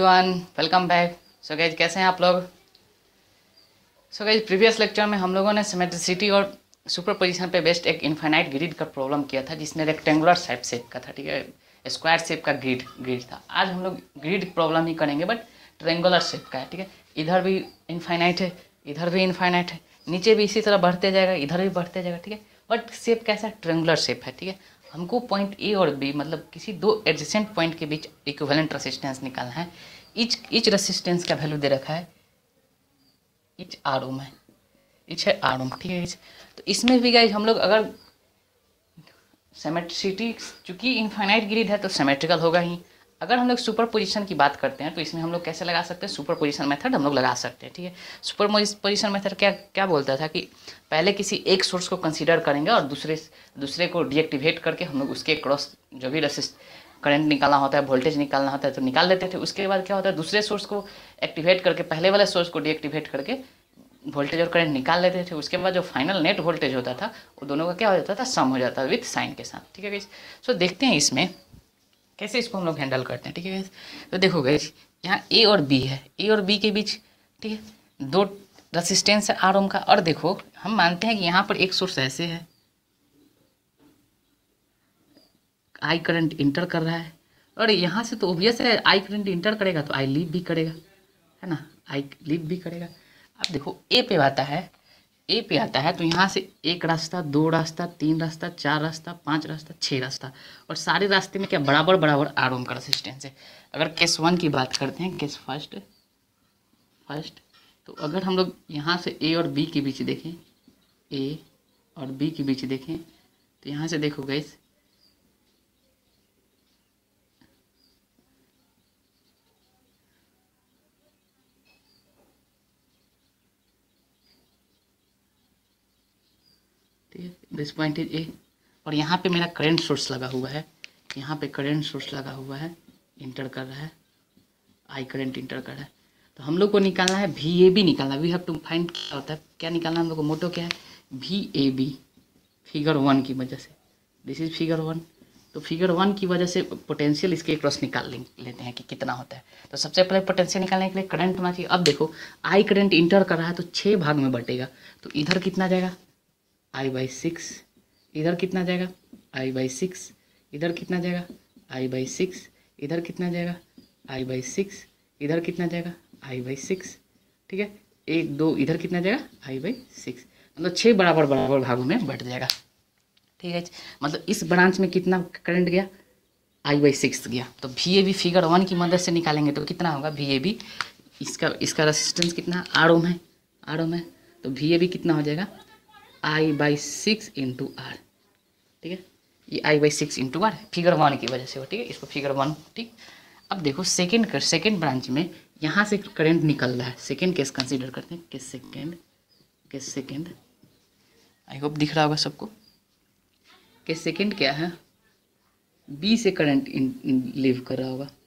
Everyone, welcome back. So guys, कैसे हैं आप लोग। सो गाइज, प्रीवियस लेक्चर में हम लोगों ने सिमेट्रिसिटी और सुपर पोजिशन पे बेस्ड एक इनफाइनाइट ग्रिड का प्रॉब्लम किया था, जिसमें रेक्टेंगुलर शेप का था। ठीक है, स्क्वायर शेप का ग्रिड था। आज हम लोग ग्रिड प्रॉब्लम ही करेंगे, बट ट्रेंगुलर शेप का है। ठीक है, इधर भी इनफाइनाइट है, इधर भी इनफाइनाइट है, नीचे भी इसी तरह बढ़ते जाएगा, इधर भी बढ़ते जाएगा। ठीक है, बट शेप कैसा है, ट्रेंगुलर शेप है। ठीक है, हमको पॉइंट ए और बी, मतलब किसी दो एडजेसेंट पॉइंट के बीच इक्विवेलेंट रेसिस्टेंस निकालना है। इच रेसिस्टेंस का वैल्यू दे रखा है, इच आर ओम है, इच है आर ओम। ठीक है, तो इसमें भी गाइस हम लोग अगर सिमेट्रिसिटी, चूंकि इनफाइनाइट ग्रिड है तो सिमेट्रिकल होगा ही। अगर हम लोग सुपर पोजिशन की बात करते हैं तो इसमें हम लोग कैसे लगा सकते हैं, सुपर पोजिशन मेथड हम लोग लगा सकते हैं। ठीक है, सुपर पोजिशन मेथड क्या क्या बोलता था कि पहले किसी एक सोर्स को कंसीडर करेंगे और दूसरे को डीएक्टिवेट करके हम लोग उसके क्रॉस जो भी करंट निकालना होता है, वोल्टेज निकालना होता है तो निकाल लेते थे। उसके बाद क्या होता है, दूसरे सोर्स को एक्टिवेट करके पहले वाले सोर्स को डीएक्टिवेट करके वोल्टेज और करंट निकाल लेते थे। उसके बाद जो फाइनल नेट वोल्टेज होता था वो दोनों का क्या हो जाता था, सम हो जाता था विथ साइन के साथ। ठीक है गाइस, सो देखते हैं इसमें कैसे इसको हम लोग हैंडल करते हैं। ठीक है गाइस, तो देखो गाइस, यहाँ ए और बी है, ए और बी के बीच ठीक है दो रेसिस्टेंस है आर ओम का। और देखो हम मानते हैं कि यहाँ पर एक सोर्स ऐसे है, आई करंट इंटर कर रहा है, और यहाँ से तो ऑब्वियस है आई करंट इंटर करेगा तो आई लीव भी करेगा, है ना, आई लीव भी करेगा। अब देखो ए पे आता है, ए पे आता है तो यहाँ से एक रास्ता, दो रास्ता, तीन रास्ता, चार रास्ता, पांच रास्ता, छह रास्ता, और सारे रास्ते में क्या बराबर बराबर आर ओम का रेसिस्टेंस है। अगर केस वन की बात करते हैं, केस फर्स्ट, तो अगर हम लोग यहाँ से ए और बी के बीच देखें, ए और बी के बीच देखें तो यहाँ से देखो गाइस, ठीक है, दिस पॉइंट इज ए, और यहाँ पे मेरा करंट सोर्स लगा हुआ है, यहाँ पे करंट सोर्स लगा हुआ है, इंटर कर रहा है, आई करंट इंटर कर रहा है। तो हम लोग को निकालना है वी ए बी निकालना, वी हैव टू फाइंड क्या होता है, क्या निकालना हम लोग को, मोटो क्या है, V A B. Figure one की वजह से, दिस इज फिगर वन, तो फिगर वन की वजह से पोटेंशियल इसके क्रॉस निकाल लेते हैं कि कितना होता है। तो सबसे पहले पोटेंशियल निकालने के लिए करंट होना चाहिए। अब देखो आई करंट इंटर कर रहा है तो 6 भाग में बटेगा, तो इधर कितना जाएगा, आई बाई 6, इधर कितना जाएगा, आई बाई 6, इधर कितना जाएगा, आई बाई 6, इधर कितना जाएगा, आई बाई 6, इधर कितना जाएगा, आई बाई 6। ठीक है, एक दो, इधर कितना जाएगा, आई बाई 6, मतलब 6 बराबर बराबर भागों में बट जाएगा। ठीक है, मतलब इस ब्रांच में कितना करंट गया, आई बाई 6 गया। तो V A B figure one की मदद से निकालेंगे तो कितना होगा, वी ए बी, इसका रेसिस्टेंस कितना, आर ओम है, आर ओम है, तो वी ए बी कितना हो जाएगा, आई बाई 6 इंटू आर। ठीक है, ये I by 6 into R figure one की वजह से हो। ठीक है, इसको फिगर वन। ठीक, अब देखो सेकेंड ब्रांच में यहाँ से करंट निकल रहा है, सेकेंड केस कंसीडर करते हैं, केस सेकेंड, आई होप दिख रहा होगा सबको। केस सेकेंड क्या है, बी से करंट लीव कर रहा होगा,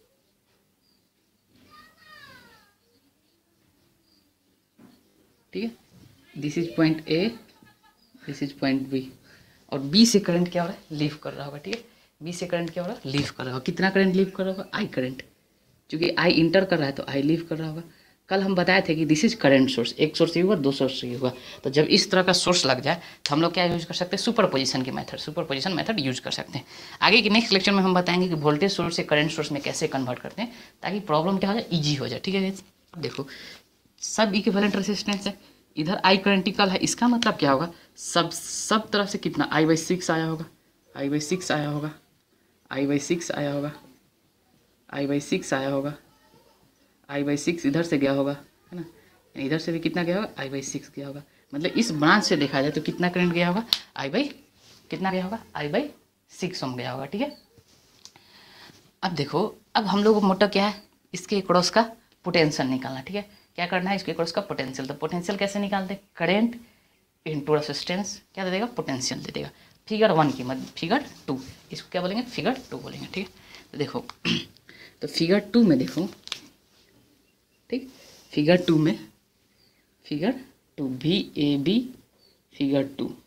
ठीक है, this is point A, this is point B, और बी से करंट क्या हो रहा है, लीव कर रहा होगा। ठीक है, बी से करंट क्या हो रहा है, लीव कर रहा होगा। कितना करंट लीव कर रहा होगा, आई करंट, क्योंकि आई इंटर कर रहा है तो आई लीव कर रहा होगा। कल हम बताए थे कि दिस इज करंट सोर्स, एक सोर्स ये हुआ, दो सोर्स ये हुआ, तो जब इस तरह का सोर्स लग जाए तो हम लोग क्या यूज कर सकते हैं, सुपर पोजिशन की method, super position method use कर सकते हैं। आगे के नेक्स्ट लेक्चर में हम बताएंगे कि वोल्टेज सोर्स से करंट सोर्स में कैसे कन्वर्ट करते हैं ताकि प्रॉब्लम क्या हो जाए, ईजी हो जाए। ठीक है, देखो सब इक्विवेलेंट रेसिस्टेंस है, इधर आई करंटिकल है, इसका मतलब क्या होगा, सब तरफ से कितना, आई बाई 6 आया होगा, आई बाई 6 आया होगा, आई बाई 6 आया होगा, आई बाई 6 आया होगा, आई बाई 6 इधर से गया होगा, है ना, इधर से भी कितना गया होगा, आई बाई 6 गया होगा। मतलब इस ब्रांच से देखा जाए तो कितना करंट गया होगा, आई बाई कितना गया होगा, आई बाई 6 ओम गया होगा। ठीक है, अब देखो, अब हम लोग को मोटा क्या है, इसके क्रॉस का पोटेंशियल निकालना। ठीक है, क्या करना है, इसके क्रॉस का पोटेंशियल। तो पोटेंशियल कैसे निकालते, करंट इंटू रेसिस्टेंस क्या दे देगा, पोटेंशियल दे देगा। फिगर वन की मत, फिगर टू, इसको क्या बोलेंगे, फिगर टू बोलेंगे। ठीक है, तो देखो तो फिगर टू में देखो, ठीक, फिगर टू में, figure two V A B, figure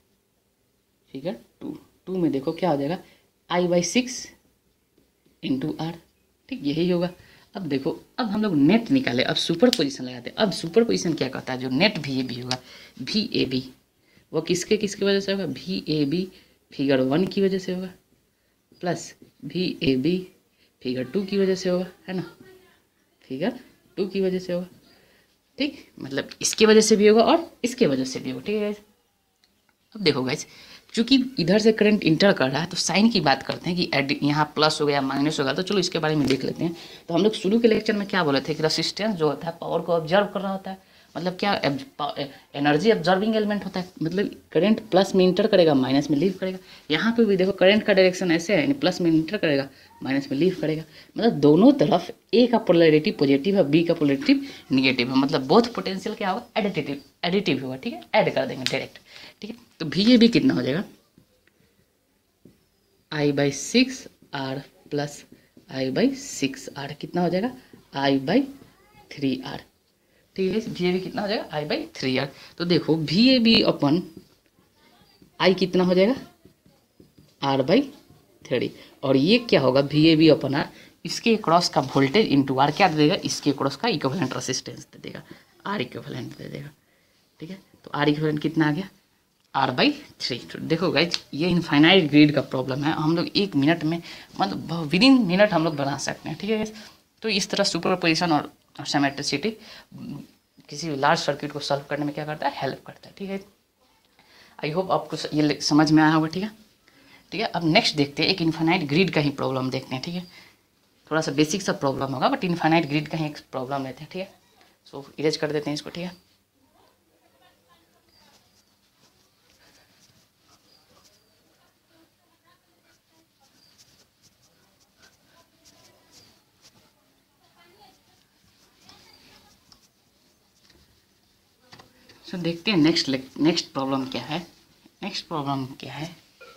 two में देखो क्या हो जाएगा, आई बाई 6 इंटू आर। ठीक, यही होगा। अब देखो, अब हम लोग नेट निकाले, अब सुपर पोजिशन लगाते हैं। अब सुपर पोजिशन क्या कहता है, जो नेट वी ए बी होगा, वी ए बी वो किसके किसकी वजह से होगा, वी ए बी फिगर 1 की वजह से होगा, plus V A B figure 2 की वजह से होगा, है ना, फिगर 2 की वजह से होगा। ठीक, मतलब इसके वजह से भी होगा और इसके वजह से भी होगा। ठीक है गाइस, अब देखो गाइस, चूंकि इधर से करंट इंटर कर रहा है तो साइन की बात करते हैं कि यहाँ प्लस हो गया माइनस होगा, तो चलो इसके बारे में देख लेते हैं। तो हम लोग शुरू के लेक्चर में क्या बोले थे कि रेसिस्टेंस जो होता है पावर को ऑब्जर्व कर रहा होता है, मतलब क्या, एनर्जी ऑब्जर्विंग एलिमेंट होता है, मतलब करंट प्लस में इंटर करेगा माइनस में लीव करेगा। यहाँ पे भी देखो करंट का डायरेक्शन ऐसे है, यानी प्लस में इंटर करेगा माइनस में लीव करेगा, मतलब दोनों तरफ ए का पोलैरिटी पॉजिटिव है, बी का पोलैरिटी निगेटिव है, मतलब बोथ पोटेंशियल क्या होगा, एडिटिव होगा। ठीक है, ऐड कर देंगे डायरेक्ट। ठीक है, तो वी ए बी कितना हो जाएगा, I/6 R plus I/6 R कितना हो जाएगा, I/3 R। ठीक है, वी ए बी कितना हो जाएगा, I/3 R। तो देखो वी ए बी अपन आई कितना हो जाएगा, R/3, और ये क्या होगा, V A B upon R, इसके क्रॉस का वोल्टेज इंटू आर क्या दे देगा, इसके क्रॉस का इक्विवेलेंट रेसिस्टेंस दे देगा, आर इक्विवेलेंट दे देगा। ठीक है, तो आर इक्विवेलेंट कितना आ गया, R/3। तो देखो गाइज, ये इनफाइनाइट ग्रिड का प्रॉब्लम है, हम लोग 1 मिनट में, मतलब विद इन मिनट हम लोग बना सकते हैं। ठीक है गाइज, तो इस तरह सुपर पोजिशन और सिमेट्रिसिटी किसी भी लार्ज सर्किट को सॉल्व करने में क्या करता है, हेल्प करता है। ठीक है, आई होप आपको ये समझ में आया होगा। ठीक है, ठीक है, अब नेक्स्ट देखते हैं, एक इनफाइनाइट ग्रिड का ही प्रॉब्लम देखते हैं। ठीक है, थोड़ा सा बेसिक सा प्रॉब्लम होगा, बट इनफाइनाइट ग्रिड का ही एक प्रॉब्लम लेते हैं। ठीक है, सो इरेज कर देते हैं इसको। ठीक है, सो देखते हैं नेक्स्ट प्रॉब्लम क्या है। नेक्स्ट प्रॉब्लम क्या है,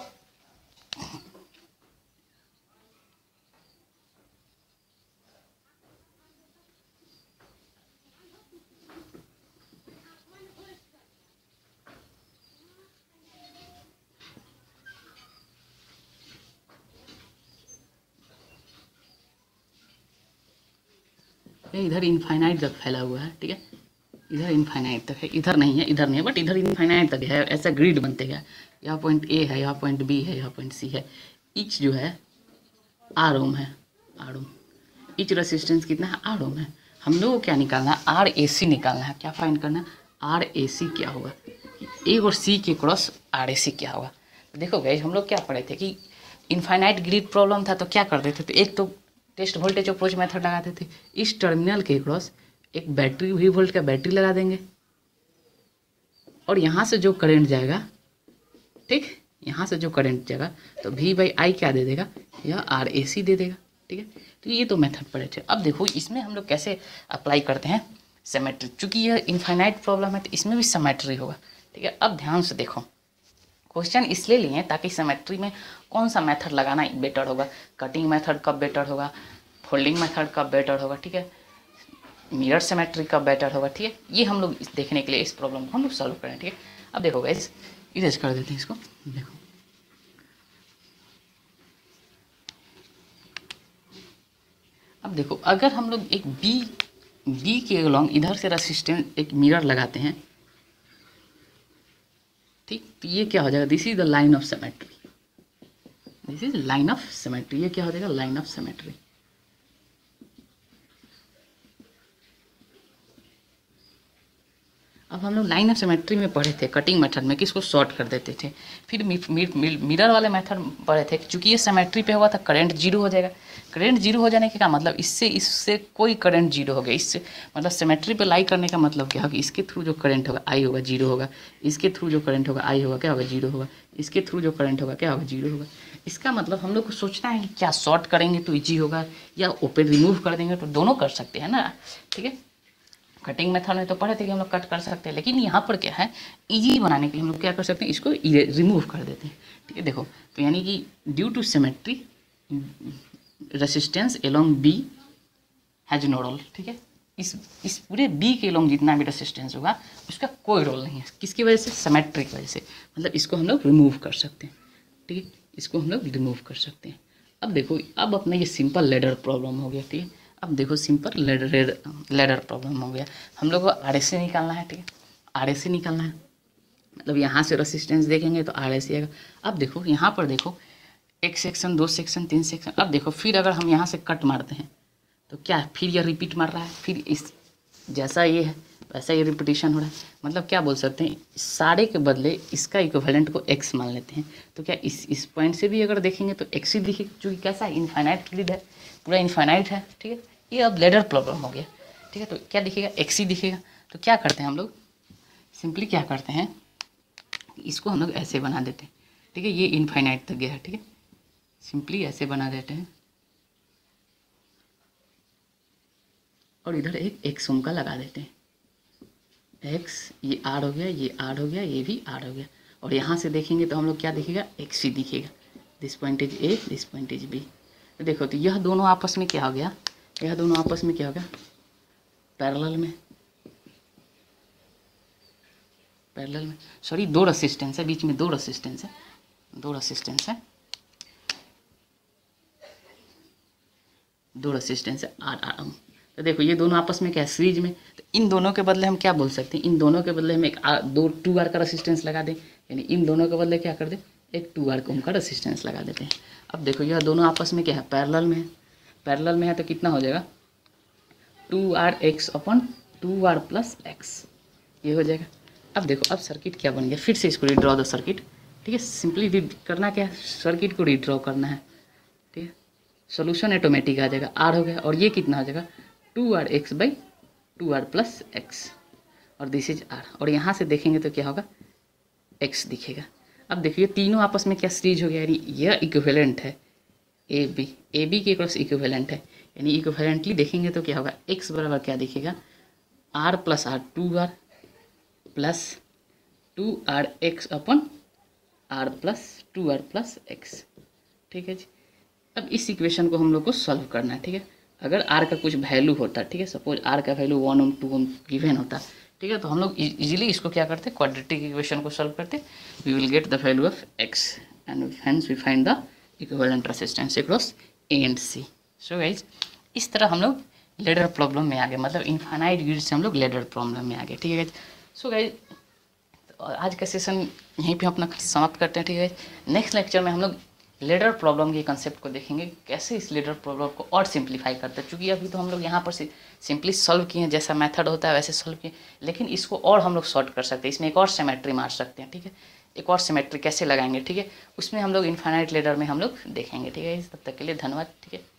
इधर इनफाइनाइट तक फैला हुआ है। ठीक है, इधर इनफाइनाइट तक है, इधर नहीं है, इधर नहीं है, बट इधर इनफाइनाइट तक है, ऐसा ग्रिड बनते गया। यहाँ पॉइंट ए है, यहाँ पॉइंट बी है, यहाँ पॉइंट सी है, ईच जो है आर ओम है, आर ओम, ईच रेसिस्टेंस कितना है, आर ओम है। हम लोग को क्या निकालना है, आर ए सी निकालना है। क्या फाइंड करना है, आर ए सी क्या होगा, ए और सी के क्रॉस आर ए सी क्या होगा। तो देखो गाइस, हम लोग क्या पढ़े थे कि इनफाइनाइट ग्रिड प्रॉब्लम था, तो क्या करते थे, तो एक तो टेस्ट वोल्टेज अप्रोच मेथड लगाते थे, इस टर्मिनल के क्रॉस एक बैटरी वी वोल्ट का बैटरी लगा देंगे, और यहाँ से जो करंट जाएगा, ठीक, यहाँ से जो करंट जाएगा तो V/I क्या दे देगा, यह RAC दे देगा। ठीक है, तो ये तो मेथड पड़े थे। अब देखो इसमें हम लोग कैसे अप्लाई करते हैं सिमेट्री, चूँकि यह इनफाइनाइट प्रॉब्लम है तो इसमें भी सिमेट्री होगा। ठीक है, अब ध्यान से देखो, क्वेश्चन इसलिए लिए ताकि सिमेट्री में कौन सा मेथड लगाना बेटर होगा, कटिंग मेथड कब बेटर होगा, फोल्डिंग मेथड कब बेटर होगा, ठीक है, मिरर सिमेट्री कब बेटर होगा। ठीक है, ये हम लोग देखने के लिए इस प्रॉब्लम को हम लोग सॉल्व करें। ठीक है, अब देखो गाइस, इरेज कर देते हैं इसको। देखो अब देखो, अगर हम लोग एक बी के अलोंग इधर से रेसिस्टेंस एक मिरर लगाते हैं, ठीक, तो ये क्या हो जाएगा, this is the line of symmetry, this is line of symmetry, ये क्या हो जाएगा, लाइन ऑफ सिमेट्री। अब हम लोग लाइन ऑफ सिमेट्री में पढ़े थे कटिंग मेथड में किसको शॉर्ट कर देते थे, फिर मिरर वाले मेथड पढ़े थे, चूँकि ये सिमेट्री पे हुआ था करंट जीरो हो जाएगा। करंट जीरो हो जाने के क्या मतलब, इससे कोई करंट जीरो हो गया, इससे मतलब सिमेट्री पे लाई करने का मतलब क्या होगा, इसके थ्रू जो करंट होगा आई होगा जीरो होगा, इसके थ्रू जो करंट होगा आई होगा क्या होगा, जीरो होगा, इसके थ्रू जो करंट होगा क्या होगा, जीरो होगा। इसका मतलब हम लोग को सोचना है कि क्या शॉर्ट करेंगे तो ईजी होगा या ओपन रिमूव कर देंगे तो दोनों कर सकते हैं ना। ठीक है, कटिंग मेथड में तो पढ़े थे कि हम लोग कट कर सकते हैं, लेकिन यहाँ पर क्या है, इजी बनाने के लिए हम लोग क्या कर सकते हैं, इसको रिमूव कर देते हैं। ठीक है, देखो तो यानी कि due to symmetry resistance along B has no role. ठीक है, इस पूरे बी के एलोंग जितना भी रेसिस्टेंस होगा उसका कोई रोल नहीं है, किसकी वजह से, सिमेट्री की वजह से, मतलब इसको हम लोग रिमूव कर सकते हैं। ठीक है, इसको हम लोग रिमूव कर सकते हैं। अब देखो, अब अपना ये सिंपल लेडर प्रॉब्लम हो गया। ठीक है, अब देखो सिंपल लेडर प्रॉब्लम हो गया। हम लोग को RSA निकालना है, ठीक है, RSA निकालना है, मतलब यहाँ से रेसिस्टेंस देखेंगे तो RSA आएगा। अब देखो यहाँ पर देखो 1 सेक्शन 2 सेक्शन 3 सेक्शन। अब देखो फिर अगर हम यहाँ से कट मारते हैं तो क्या फिर यह रिपीट मार रहा है, फिर इस जैसा ये है वैसा ये रिपीटिशन हो रहा है। मतलब क्या बोल सकते हैं, सारे के बदले इसका इक्विवेलेंट को x मान लेते हैं। तो क्या इस पॉइंट से भी अगर देखेंगे तो x ही दिखेगा, क्योंकि कैसा है, इनफाइनाइट ग्रिड है, पूरा इनफाइनाइट है, ठीक है। ये अब लेडर प्रॉब्लम हो गया, ठीक है। तो क्या दिखेगा, x ही दिखेगा। तो क्या करते हैं हम लोग, सिंपली क्या करते हैं, इसको हम लोग ऐसे बना देते हैं, ठीक है। ये इनफाइनाइट तक गया है, ठीक है, सिंपली ऐसे बना देते हैं और इधर एक x ओम का लगा देते हैं। x ये r हो गया, ये r हो गया, ये भी r हो गया। और यहाँ से देखेंगे तो हम लोग क्या दिखेगा, x ही दिखेगा। This point is A, this point is B। तो देखो तो यह दोनों आपस में क्या हो गया, यह दोनों आपस में क्या हो गया, पैरेलल में, सॉरी 2 रेसिस्टेंस है, बीच में 2 रेसिस्टेंस है, 2 रेसिस्टेंस है, 2 रेसिस्टेंस है R। तो देखो ये दोनों आपस में क्या है, सीरीज में। तो इन दोनों के बदले हम क्या बोल सकते हैं, इन दोनों के बदले हम एक 2R का रेसिस्टेंस लगा दें, यानी इन दोनों के बदले क्या कर दें, एक 2R ओम का रेसिस्टेंस लगा देते हैं। अब देखो यह दोनों आपस में क्या है, पैरेलल में है, पैरेलल में है तो कितना हो जाएगा 2RX upon 2R plus x, ये हो जाएगा। अब देखो अब सर्किट क्या बन गया, फिर से इसको रीड्रॉ द सर्किट, ठीक है। सिंपली करना क्या है, सर्किट को रीड्रॉ करना है, ठीक है। सोल्यूशन ऑटोमेटिक आ जाएगा, R हो गया और ये कितना हो जाएगा 2RX by 2R plus x, और दिस इज R। और यहाँ से देखेंगे तो क्या होगा, x दिखेगा। अब देखिए तीनों आपस में क्या सीरीज हो गया, यानी यह इक्विवेलेंट है AB के क्रॉस इक्विवेलेंट है, यानी इक्विवेलेंटली देखेंगे तो क्या होगा, x बराबर क्या दिखेगा, R plus R 2R plus 2RX upon R plus 2R plus x, ठीक है जी। अब इस इक्वेशन को हम लोग को सॉल्व करना है, ठीक है। अगर R का कुछ वैल्यू होता, ठीक है, सपोज R का वैल्यू 1 ओम 2 ओम गिवन होता, ठीक है, तो हम लोग इजीली इसको क्या करते, क्वाड्रेटिक इक्वेशन को सॉल्व करते, we will get the value of x and hence we find the equivalent resistance across A and C। So guys इस तरह हम लोग लेडर प्रॉब्लम में आ गए, मतलब इनफाइनाइट ग्रिड से हम लोग लेडर प्रॉब्लम में आ गए, ठीक है गाइज। सो गाइज आज का सेशन यहीं पे अपना समाप्त करते हैं, ठीक है। नेक्स्ट लेक्चर में हम लोग लेडर प्रॉब्लम के कंसेप्ट को देखेंगे, कैसे इस लेडर प्रॉब्लम को और सिंप्लीफाई करते हैं, क्योंकि अभी तो हम लोग यहाँ पर सिंपली सॉल्व किए हैं, जैसा मेथड होता है वैसे सॉल्व किए, लेकिन इसको और हम लोग शॉर्ट कर सकते हैं, इसमें एक और सिमेट्री मार सकते हैं, ठीक है। एक और सिमेट्री कैसे लगाएंगे, ठीक है, उसमें हम लोग इनफाइनाइट लेडर में हम लोग देखेंगे, ठीक है। तब तक के लिए धन्यवाद, ठीक है।